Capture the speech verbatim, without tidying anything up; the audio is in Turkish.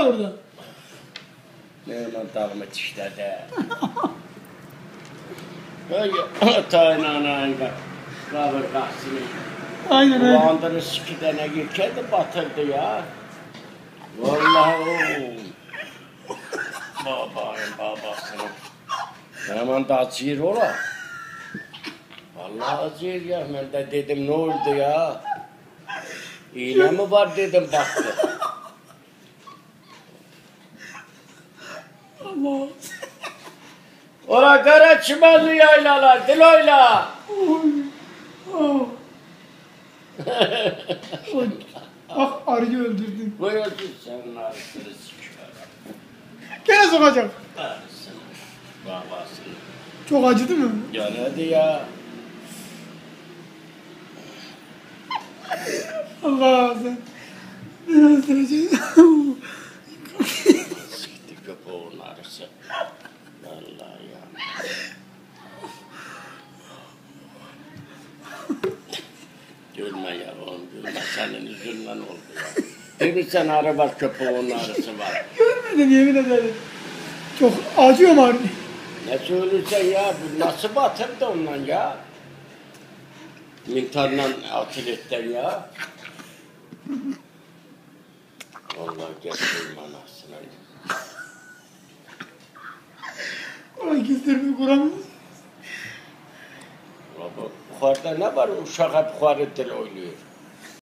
var orada? Neyman dalımı tişledi. Tayın anayın kaburgasını. Aynen öyle. Kulağından iki tane girkedi batırdı ya. Vallahi o. Babayın babasını. Hemen de acıyır ola. Vallahi acıyır ya. Ben de dedim ne oldu ya? İğne mi var dedim baktı. Allah. Ola kara çimenli yaylalar, Diloyla. Oh. Ah arıyı öldürdün. Buyursun senin arasını sıkışlar. Gene sokacak. Arasını, babasını. Çok acıdı mı? Ya ne diyor ya? Allah sen. Beni öldüreceksin. Sıktı köpeğin arası. Vallahi ya. Gülme yavrum, gülme. Senin yüzünden oldu ya. Demişsen arı var, köpeğin arısı var. Görmedim yemin ederim. Çok acıyor mu harbi? Ne söylüyorsun ya? Bu nasıl batırdı ondan ya? Mintarla atiletten ya. Vallahi getireyim anasını. Ay gözlerimi kuramıyor. Baba, buharda ne var? Uşak hep buharı dil oynuyor.